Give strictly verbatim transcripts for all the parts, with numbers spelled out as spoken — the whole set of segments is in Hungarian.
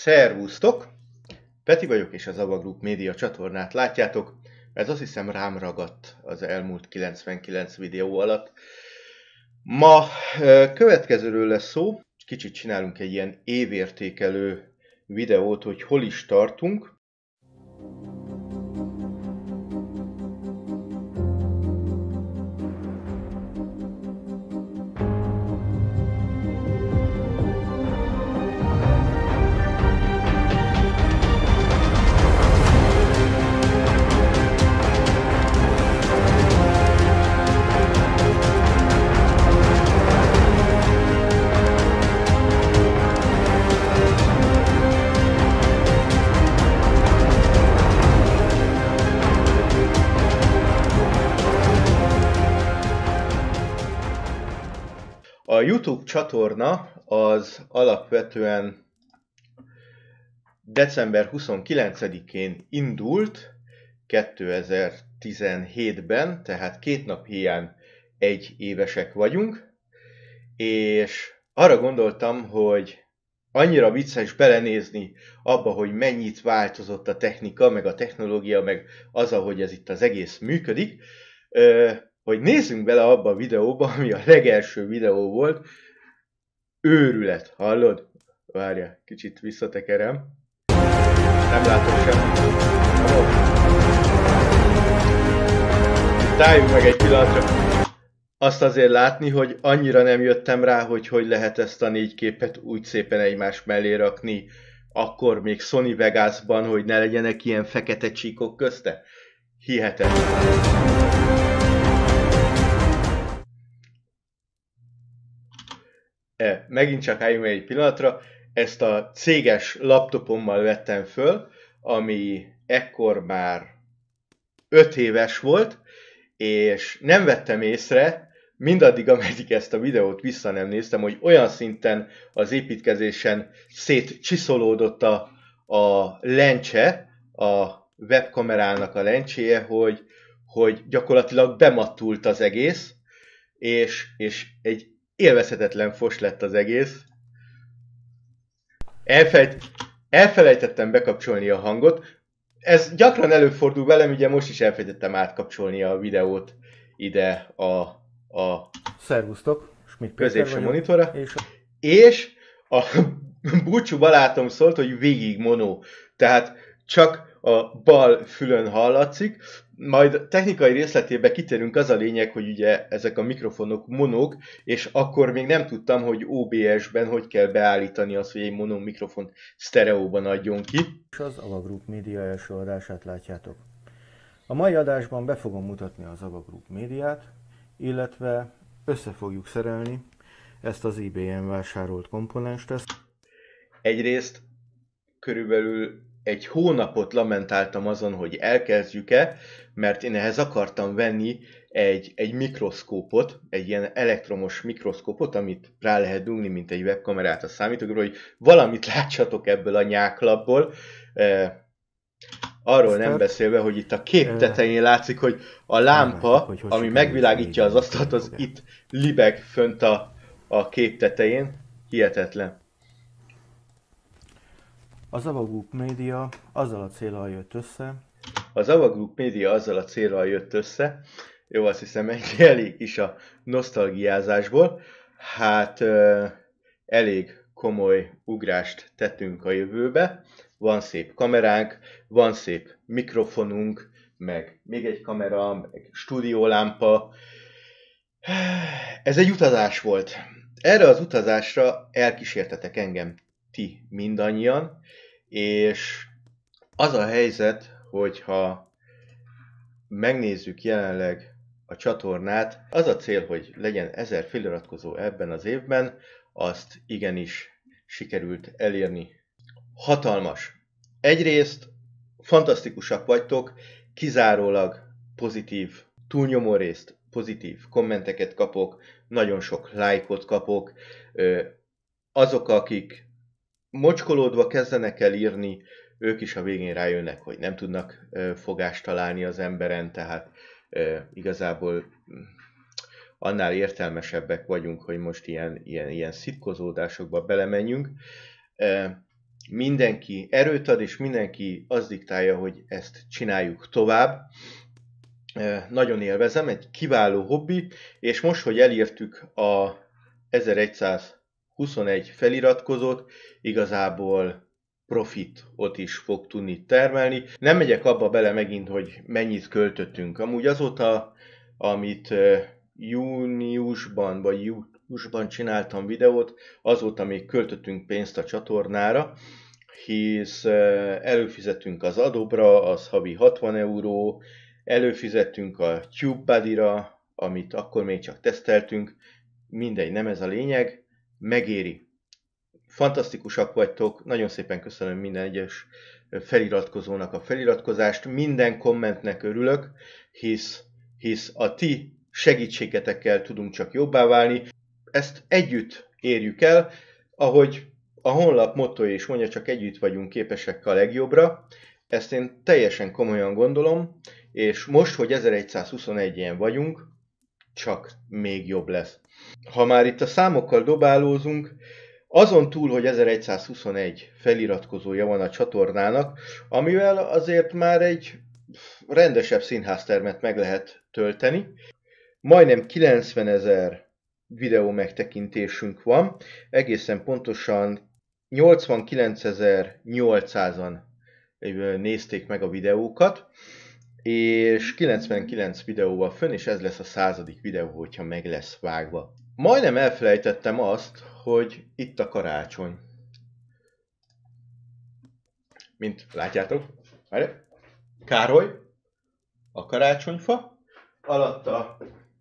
Szervusztok! Peti vagyok, és az Ava Group Média csatornát látjátok. Ez azt hiszem rám ragadt az elmúlt kilencvenkilenc videó alatt. Ma következőről lesz szó, kicsit csinálunk egy ilyen évértékelő videót, hogy hol is tartunk. A YouTube csatorna az alapvetően december huszonkilencedikén indult kétezer-tizenhétben, tehát két nap hiány egy évesek vagyunk, és arra gondoltam, hogy annyira vicces belenézni abba, hogy mennyit változott a technika, meg a technológia, meg az, ahogy ez itt az egész működik, hogy nézzünk bele abba a videóba, ami a legelső videó volt. Őrület, hallod? Várjál, kicsit visszatekerem. Nem látom semmit. Itt álljunk meg egy pillanatra. Azt azért látni, hogy annyira nem jöttem rá, hogy hogy lehet ezt a négy képet úgy szépen egymás mellé rakni, akkor még Sony Vegasban, hogy ne legyenek ilyen fekete csíkok közte. Hihetetlen. E, megint csak álljunk egy pillanatra, ezt a céges laptopommal vettem föl, ami ekkor már öt éves volt, és nem vettem észre, mindaddig, ameddig ezt a videót vissza nem néztem, hogy olyan szinten az építkezésen szétcsiszolódott a, a lencse, a webkamerának a lencséje, hogy, hogy gyakorlatilag bemattult az egész, és, és egy élvezhetetlen fos lett az egész. Elfelejt, elfelejtettem bekapcsolni a hangot. Ez gyakran előfordul velem, ugye most is elfelejtettem átkapcsolni a videót ide a, a Szervusztok, Schmidt középső monitorra. És a... és a búcsú barátom szólt, hogy végig mono. Tehát csak a bal fülön hallatszik. Majd technikai részletébe kitérünk, az a lényeg, hogy ugye ezek a mikrofonok monók, és akkor még nem tudtam, hogy ó bé es-ben hogy kell beállítani azt, hogy egy mono mikrofont sztereóban adjon ki. És az Ava Group Média első adását látjátok. A mai adásban be fogom mutatni az Ava Group Médiát, illetve össze fogjuk szerelni ezt az eBay-en vásárolt komponenst. Egyrészt körülbelül egy hónapot lamentáltam azon, hogy elkezdjük-e, mert én ehhez akartam venni egy, egy mikroszkópot, egy ilyen elektromos mikroszkópot, amit rá lehet dugni, mint egy webkamerát a számítógépre, hogy valamit látsatok ebből a nyáklapból. E, arról Aztán, nem beszélve, hogy itt a kép tetején látszik, hogy a lámpa, látszik, hogy hogy ami megvilágítja az asztalt, az itt libeg fönt a, a kép tetején. Hihetetlen. Az Ava Group Média azzal a céllal jött össze. Az Ava Group Média azzal a céllal jött össze. Jó, azt hiszem, egy elég is a nosztalgiázásból. Hát euh, elég komoly ugrást tettünk a jövőbe. Van szép kameránk, van szép mikrofonunk, meg még egy kamera, meg stúdiólámpa. Ez egy utazás volt. Erre az utazásra elkísértetek engem ti mindannyian, és az a helyzet, hogyha megnézzük jelenleg a csatornát, az a cél, hogy legyen ezer feliratkozó ebben az évben, azt igenis sikerült elérni. Hatalmas. Egyrészt fantasztikusak vagytok, kizárólag pozitív, túlnyomó részt pozitív kommenteket kapok, nagyon sok lájkot kapok, azok, akik mocskolódva kezdenek el írni, ők is a végén rájönnek, hogy nem tudnak ö, fogást találni az emberen, tehát ö, igazából annál értelmesebbek vagyunk, hogy most ilyen, ilyen, ilyen szitkozódásokba belemenjünk. Ö, mindenki erőt ad, és mindenki azt diktálja, hogy ezt csináljuk tovább. Nagyon élvezem, egy kiváló hobbi, és most, hogy elértük a ezeregyszázhuszonegy feliratkozót, igazából profitot is fog tudni termelni. Nem megyek abba bele megint, hogy mennyit költöttünk. Amúgy azóta, amit júniusban vagy júliusban csináltam videót, azóta még költöttünk pénzt a csatornára, hisz előfizetünk az Adobe-ra, az havi hatvan euró, előfizettünk a TubeBuddy-ra, amit akkor még csak teszteltünk, mindegy, nem ez a lényeg, megéri. Fantasztikusak vagytok, nagyon szépen köszönöm minden egyes feliratkozónak a feliratkozást, minden kommentnek örülök, hisz, hisz a ti segítségetekkel tudunk csak jobbá válni. Ezt együtt érjük el, ahogy a honlap mottoja is mondja, csak együtt vagyunk képesek a legjobbra. Ezt én teljesen komolyan gondolom, és most, hogy ezeregyszázhuszonegyen vagyunk, csak még jobb lesz. Ha már itt a számokkal dobálózunk, azon túl, hogy ezeregyszázhuszonegy feliratkozója van a csatornának, amivel azért már egy rendesebb színháztermet meg lehet tölteni. Majdnem kilencvenezer videó megtekintésünk van, egészen pontosan nyolcvankilencezer-nyolcszázan nézték meg a videókat, és kilencvenkilenc videó van fönn, és ez lesz a századik videó, hogyha meg lesz vágva. Majdnem elfelejtettem azt, hogy itt a karácsony. Mint látjátok, Károly, a karácsonyfa, alatta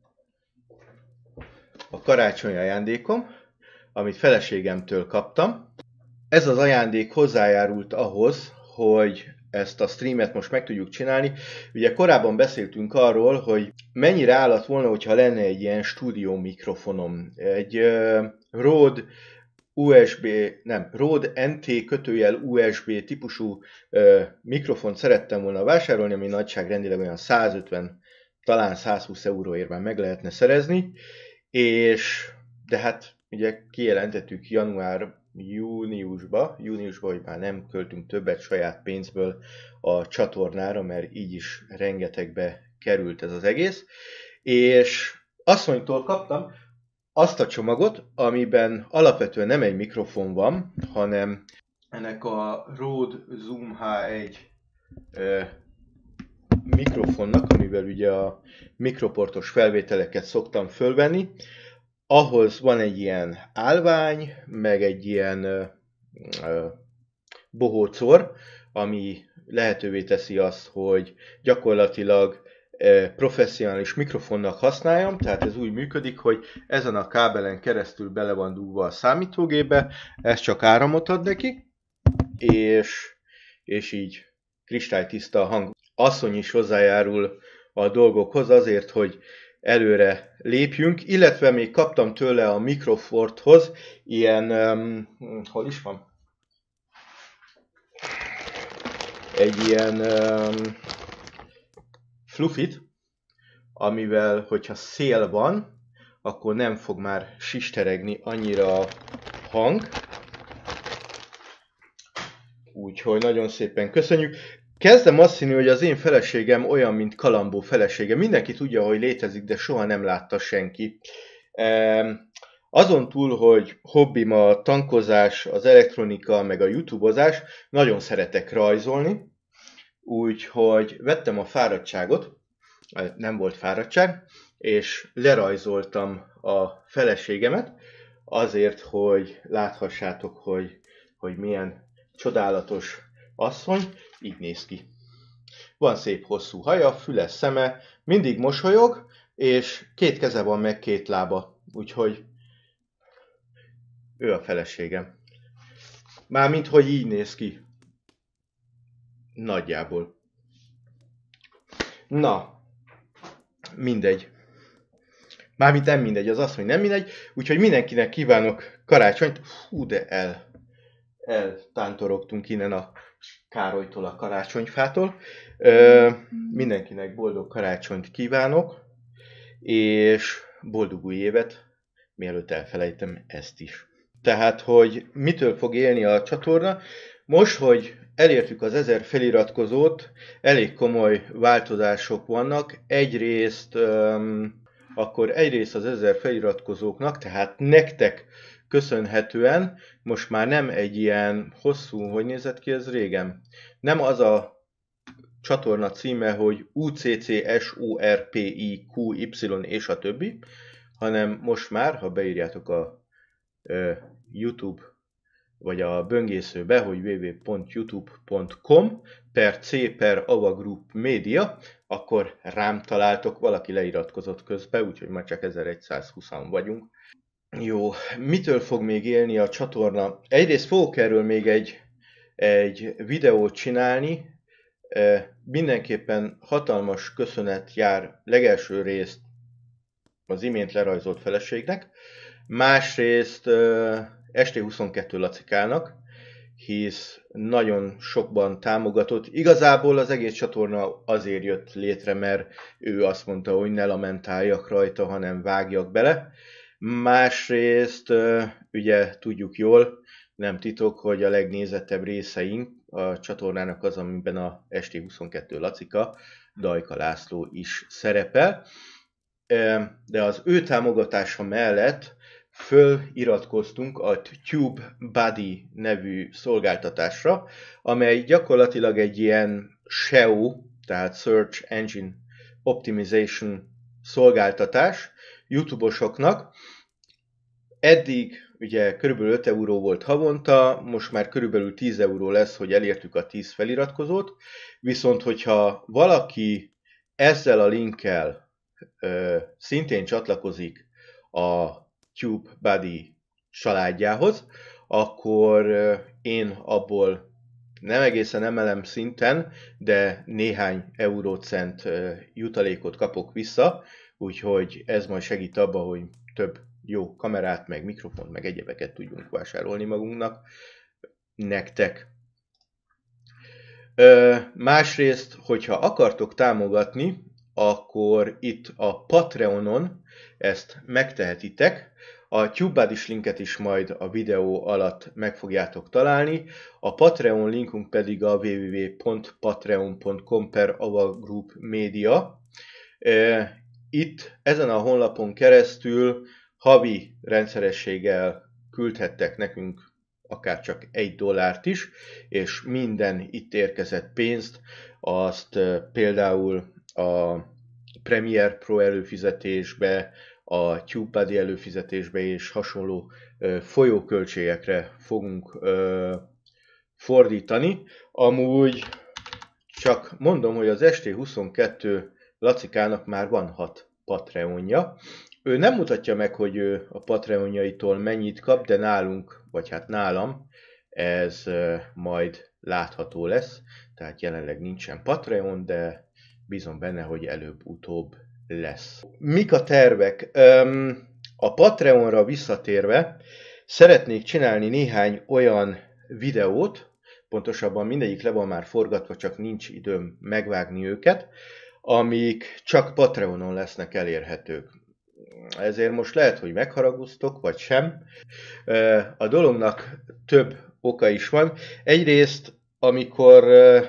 a karácsony ajándékom, amit feleségemtől kaptam. Ez az ajándék hozzájárult ahhoz, hogy ezt a streamet most meg tudjuk csinálni. Ugye korábban beszéltünk arról, hogy mennyire állat volna, hogyha lenne egy ilyen stúdió mikrofonom. Egy uh, Rode u es bé, nem, Rode en té kötőjel u es bé típusú uh, mikrofont szerettem volna vásárolni, ami nagyságrendileg olyan százötven, talán százhúsz euróért már meg lehetne szerezni, és de hát ugye kijelentettük január júniusba, júniusba, hogy már nem költünk többet saját pénzből a csatornára, mert így is rengetegbe került ez az egész. És asszonytól kaptam azt a csomagot, amiben alapvetően nem egy mikrofon van, hanem ennek a Rode Zoom há egy eh, mikrofonnak, amivel ugye a mikroportos felvételeket szoktam fölvenni. Ahhoz van egy ilyen állvány, meg egy ilyen ö, ö, bohócor, ami lehetővé teszi azt, hogy gyakorlatilag ö, professzionális mikrofonnak használjam, tehát ez úgy működik, hogy ezen a kábelen keresztül bele van dugva a számítógépbe, ez csak áramot ad neki, és, és így kristálytiszta a hang. Asszony is hozzájárul a dolgokhoz azért, hogy előre lépjünk, illetve még kaptam tőle a Microforthoz ilyen, um, hol is van? Egy ilyen um, fluffit, amivel, hogyha szél van, akkor nem fog már sisteregni annyira a hang. Úgyhogy nagyon szépen köszönjük. Kezdem azt hinni, hogy az én feleségem olyan, mint Kalambó felesége. Mindenki tudja, hogy létezik, de soha nem látta senki. Azon túl, hogy hobbim a tankozás, az elektronika, meg a youtubozás, nagyon szeretek rajzolni. Úgyhogy vettem a fáradtságot, nem volt fáradtság, és lerajzoltam a feleségemet, azért, hogy láthassátok, hogy, hogy milyen csodálatos asszony, így néz ki. Van szép hosszú haja, füles, szeme, mindig mosolyog, és két keze van meg két lába, úgyhogy ő a feleségem. Mármint, hogy így néz ki. Nagyjából. Na, mindegy. Mármint nem mindegy, az azt, hogy nem mindegy, úgyhogy mindenkinek kívánok karácsonyt. Hú, de el, eltántorogtunk innen a Károlytól, a karácsonyfától. Ö, mindenkinek boldog karácsonyt kívánok, és boldog új évet, mielőtt elfelejtem ezt is. Tehát, hogy mitől fog élni a csatorna? Most, hogy elértük az ezer feliratkozót, elég komoly változások vannak. Egyrészt, um, akkor egyrészt az ezer feliratkozóknak, tehát nektek köszönhetően most már nem egy ilyen hosszú, hogy nézett ki ez régen? Nem az a csatorna címe, hogy U C C S O R P I Q Y és a többi, hanem most már, ha beírjátok a uh, YouTube vagy a böngészőbe, hogy w w w pont youtube pont com per c per ava group media, akkor rám találtok, valaki leiratkozott közbe, úgyhogy már csak ezerszázhúszan vagyunk. Jó, mitől fog még élni a csatorna? Egyrészt fogok erről még egy, egy videót csinálni, mindenképpen hatalmas köszönet jár legelső részt az imént lerajzolt feleségnek, másrészt S T huszonkettő Lacikának, hisz nagyon sokban támogatott. Igazából az egész csatorna azért jött létre, mert ő azt mondta, hogy ne lamentáljak rajta, hanem vágjak bele. Másrészt, ugye tudjuk jól, nem titok, hogy a legnézettebb részeink a csatornának az, amiben a S T huszonkettő Lacika, Dajka László is szerepel. De az ő támogatása mellett föliratkoztunk a TubeBuddy nevű szolgáltatásra, amely gyakorlatilag egy ilyen S E O, tehát Search Engine Optimization szolgáltatás YouTube-osoknak. Eddig ugye körülbelül öt euró volt havonta, most már körülbelül tíz euró lesz, hogy elértük a tíz feliratkozót, viszont hogyha valaki ezzel a linkkel ö, szintén csatlakozik a TubeBuddy családjához, akkor én abból nem egészen emelem szinten, de néhány eurócent jutalékot kapok vissza, úgyhogy ez majd segít abba, hogy több jó kamerát, meg mikrofont, meg egyebeket tudjunk vásárolni magunknak, nektek. Másrészt, hogyha akartok támogatni, akkor itt a Patreonon ezt megtehetitek. A TubeBuddy linket is majd a videó alatt meg fogjátok találni. A Patreon linkünk pedig a w w w pont patreon pont com per ava group media. Itt ezen a honlapon keresztül havi rendszerességgel küldhettek nekünk akár csak egy dollárt is, és minden itt érkezett pénzt, azt például a Premiere Pro előfizetésbe, a TubeBuddy előfizetésbe és hasonló ö, folyóköltségekre fogunk ö, fordítani. Amúgy csak mondom, hogy az S T huszonkettő Lacikának már van hat Patreonja. Ő nem mutatja meg, hogy ő a Patreonjaitól mennyit kap, de nálunk, vagy hát nálam, ez ö, majd látható lesz. Tehát jelenleg nincsen Patreon, de bízom benne, hogy előbb-utóbb lesz. Mik a tervek? A Patreonra visszatérve szeretnék csinálni néhány olyan videót, pontosabban mindegyik le van már forgatva, csak nincs időm megvágni őket, amik csak Patreonon lesznek elérhetők. Ezért most lehet, hogy megharagudtok, vagy sem. A dolognak több oka is van. Egyrészt, amikor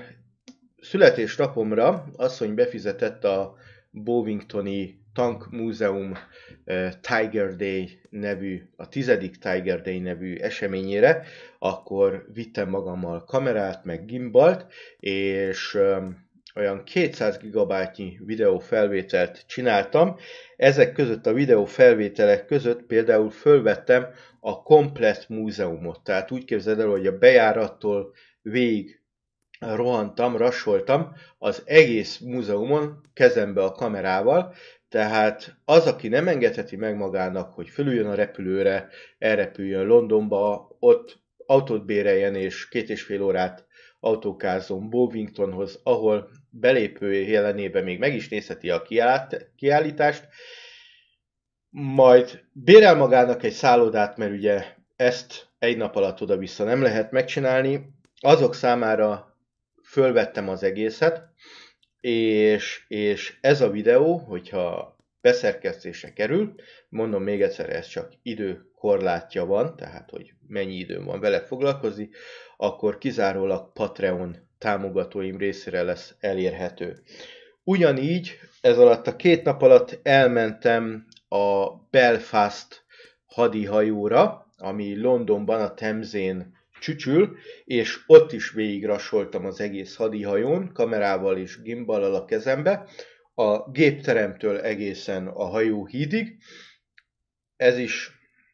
születésnapomra asszony befizetett a Bovingtoni Tank Múzeum uh, Tiger Day nevű, a tizedik Tiger Day nevű eseményére, akkor vittem magammal kamerát, meg gimbalt, és um, olyan kétszáz gigabájtnyi videófelvételt csináltam. Ezek között a videófelvételek között például fölvettem a komplett múzeumot. Tehát úgy képzeld el, hogy a bejárattól végig rohantam, rassoltam az egész múzeumon kezembe a kamerával, tehát az, aki nem engedheti meg magának, hogy fölüljön a repülőre, elrepüljön Londonba, ott autót béreljen és két és fél órát autókázzon Bovingtonhoz, ahol belépő jelenében még meg is nézheti a kiállítást, majd bérel magának egy szállodát, mert ugye ezt egy nap alatt oda-vissza nem lehet megcsinálni, azok számára fölvettem az egészet, és, és ez a videó, hogyha beszerkesztésre kerül, mondom még egyszer, ez csak idő korlátja van, tehát hogy mennyi időm van vele foglalkozni, akkor kizárólag Patreon támogatóim részére lesz elérhető. Ugyanígy ez alatt a két nap alatt elmentem a Belfast hadihajóra, ami Londonban a Themsén csücsül, és ott is végigrasoltam az egész hadihajón, kamerával és gimballal a kezembe, a gépteremtől egészen a hajóhídig. Ez is,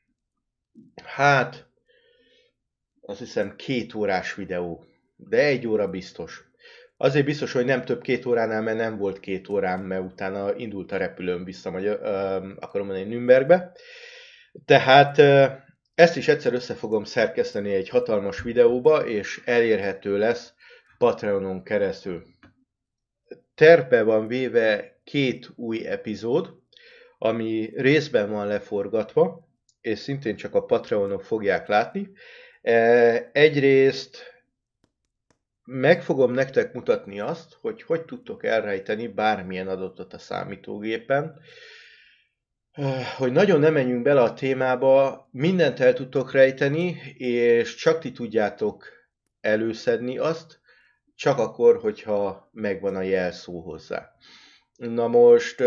hát, azt hiszem két órás videó, de egy óra biztos. Azért biztos, hogy nem több két óránál, mert nem volt két órám, mert utána indult a repülőm vissza, vagy akarom mondani, Nürnbergbe. Tehát ezt is egyszer össze fogom szerkeszteni egy hatalmas videóba, és elérhető lesz Patreonon keresztül. Tervbe van véve két új epizód, ami részben van leforgatva, és szintén csak a Patreonok fogják látni. Egyrészt meg fogom nektek mutatni azt, hogy hogy tudtok elrejteni bármilyen adatot a számítógépen, hogy nagyon nem menjünk bele a témába, mindent el tudtok rejteni, és csak ti tudjátok előszedni azt, csak akkor, hogyha megvan a jelszó hozzá. Na most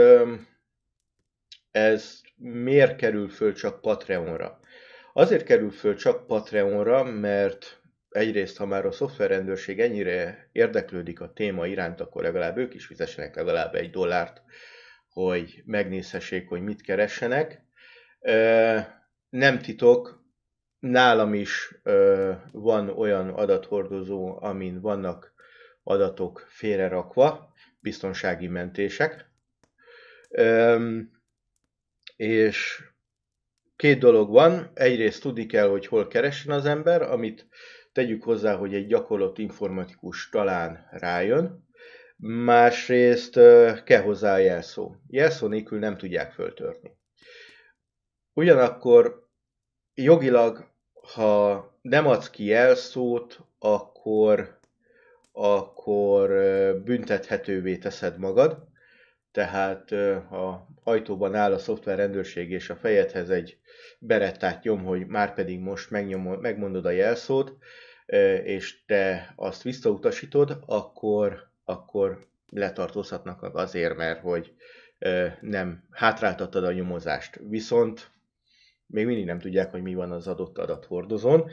ez miért kerül föl csak Patreonra? Azért kerül föl csak Patreonra, mert egyrészt, ha már a szoftverrendőrség ennyire érdeklődik a téma iránt, akkor legalább ők is fizessenek legalább egy dollárt, hogy megnézhessék, hogy mit keressenek. Nem titok, nálam is van olyan adathordozó, amin vannak adatok félrerakva, biztonsági mentések. És két dolog van, egyrészt tudni kell, hogy hol keressen az ember, amit tegyük hozzá, hogy egy gyakorlott informatikus talán rájön. Másrészt kell hozzá a jelszó. Jelszó nélkül nem tudják föltörni. Ugyanakkor jogilag, ha nem adsz ki jelszót, akkor, akkor büntethetővé teszed magad. Tehát ha ajtóban áll a szoftverrendőrség és a fejedhez egy berettát nyom, hogy már pedig most megnyomod, megmondod a jelszót, és te azt visszautasítod, akkor, akkor letartózhatnak azért, mert hogy nem hátráltattad a nyomozást. Viszont még mindig nem tudják, hogy mi van az adott adathordozón.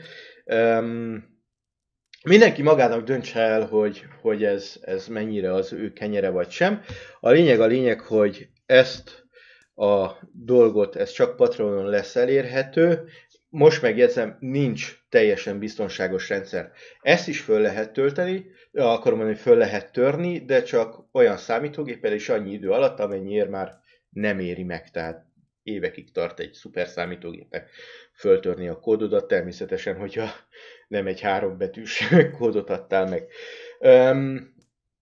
Mindenki magának döntse el, hogy, hogy ez, ez mennyire az ő kenyere vagy sem. A lényeg a lényeg, hogy ezt a dolgot, ez csak Patreonon lesz elérhető. Most megjegyzem, nincs teljesen biztonságos rendszer. Ezt is föl lehet tölteni, akarom mondani, hogy föl lehet törni, de csak olyan számítógéppel és annyi idő alatt, amennyiért már nem éri meg. Tehát évekig tart egy szuper számítógépnek föltörni a kódodat, természetesen, hogyha nem egy hárombetűs kódot adtál meg. Um,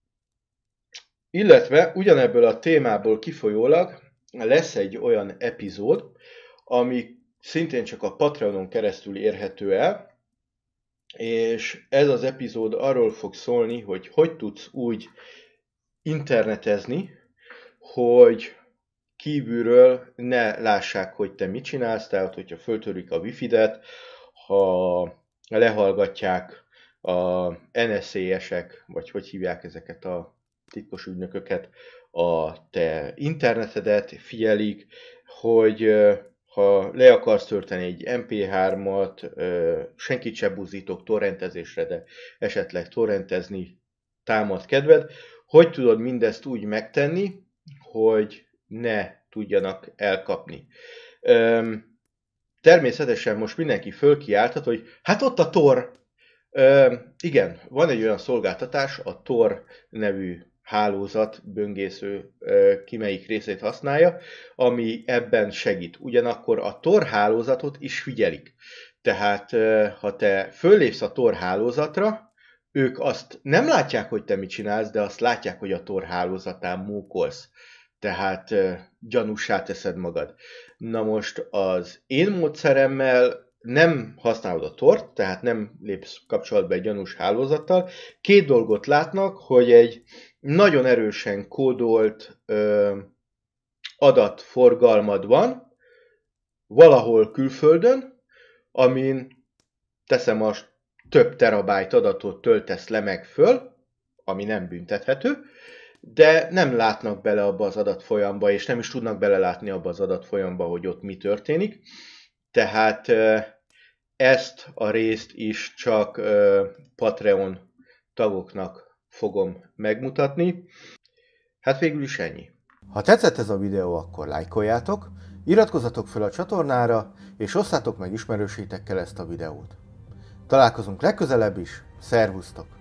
illetve ugyanebből a témából kifolyólag lesz egy olyan epizód, ami szintén csak a Patreonon keresztül érhető el, és ez az epizód arról fog szólni, hogy hogy tudsz úgy internetezni, hogy kívülről ne lássák, hogy te mit csinálsz, tehát hogyha föltörik a wifi-det, ha lehallgatják a en es zé-esek, vagy hogy hívják ezeket a titkos ügynököket, a te internetedet figyelik, hogy ha le akarsz tölteni egy em pé hármat, senkit se buzdítok torrentezésre, de esetleg torrentezni támad kedved, hogy tudod mindezt úgy megtenni, hogy ne tudjanak elkapni. Természetesen most mindenki fölkiálthat, hogy hát ott a Tor. Igen, van egy olyan szolgáltatás, a Tor nevű hálózat, böngésző, ki melyik részét használja, ami ebben segít. Ugyanakkor a Tor hálózatot is figyelik. Tehát ha te föllépsz a Tor hálózatra, ők azt nem látják, hogy te mit csinálsz, de azt látják, hogy a Tor hálózatán mókolsz. Tehát gyanússá teszed magad. Na most az én módszeremmel nem használod a Tort, tehát nem lépsz kapcsolatba egy gyanús hálózattal. Két dolgot látnak, hogy egy nagyon erősen kódolt ö, adatforgalmad van, valahol külföldön, amin teszem a több terabájt adatot töltesz le meg föl, ami nem büntethető, de nem látnak bele abba az adatfolyamba, és nem is tudnak belelátni abba az adatfolyamba, hogy ott mi történik. Tehát ezt a részt is csak Patreon tagoknak fogom megmutatni. Hát végül is ennyi. Ha tetszett ez a videó, akkor lájkoljátok, iratkozzatok fel a csatornára, és osszátok meg ismerőseitekkel ezt a videót. Találkozunk legközelebb is, szervusztok!